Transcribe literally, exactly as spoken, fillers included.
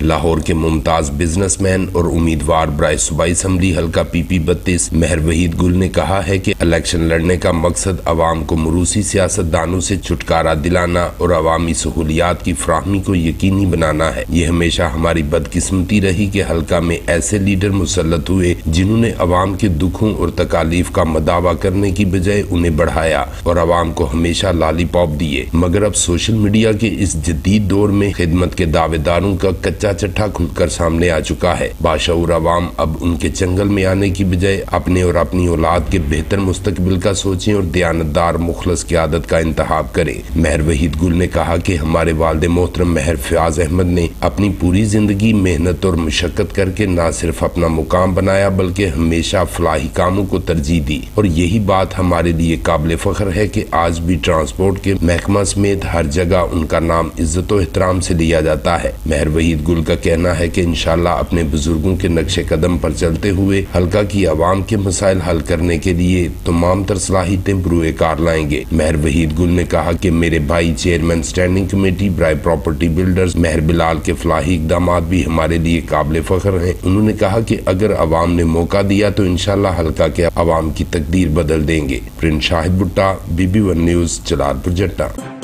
لاہور کے ممتاز business man اور امیدوار برائے صوبائی اسمبلی حلقہ پی پی بتیس مہر وحید گل نے کہا ہے کہ الیکشن لڑنے کا مقصد عوام کو موروثی سیاست دانوں سے چھٹکارا دلانا اور عوامی سہولیات کی فراہمی کو یقینی بنانا ہے۔ یہ ہمیشہ ہماری بدقسمتی رہی کہ حلقہ میں ایسے لیڈر مسلط ہوئے جنہوں نے عوام کے دکھوں اور تکالیف کا مداوع کرنے کی بجائے انہیں بڑھایا اور عوام کو ہمیشہ لالی پاپ دیے، مگر اب سوشل میڈیا کے اس جدید دور میں خدمت کے دعوے داروں کا کچا چٹھا کھل کر سامنے آ چکا ہے۔ باشعور عوام اب ان کے چنگل میں آنے کی بجائے اپنے اور اپنی اولاد کے بہتر مستقبل کا سوچیں اور دیانتدار مخلص قیادت کا انتخاب کریں۔ مہر وحید گل نے کہا کہ ہمارے والد محترم مہر فیاض احمد نے اپنی پوری زندگی محنت اور مشقت کر کے نہ صرف اپنا مقام بنایا بلکہ ہمیشہ فلاحی کاموں کو ترجیح دی، اور یہی بات ہمارے لیے قابل فخر ہے کہ آج بھی ٹرانسپورٹ کے محکمہ سمیت ہر جگہ ان کا نام عزت و احترام سے لیا جاتا ہے۔ مہر وحید گل کا کہنا ہے کہ انشاءاللہ اپنے بزرگوں کے نقش قدم پر چلتے ہوئے حلقہ کی عوام کے مسائل حل کرنے کے لیے تمام تر صلاحیتیں بروئے کار لائیں گے۔ مہر وحید گل نے کہا کہ میرے بھائی چیئرمین اسٹینڈنگ کمیٹی برائے پراپرٹی بلڈرز مہر بلال کے فلاحی اقدامات بھی ہمارے لیے قابل فخر ہیں۔ انہوں نے کہا کہ اگر عوام نے موقع دیا تو انشاءاللہ حلقہ کے عوام کی تقدیر بدل دیں گے۔ Prince Shahid Bhatta, B B one news, Jalalpur Jata.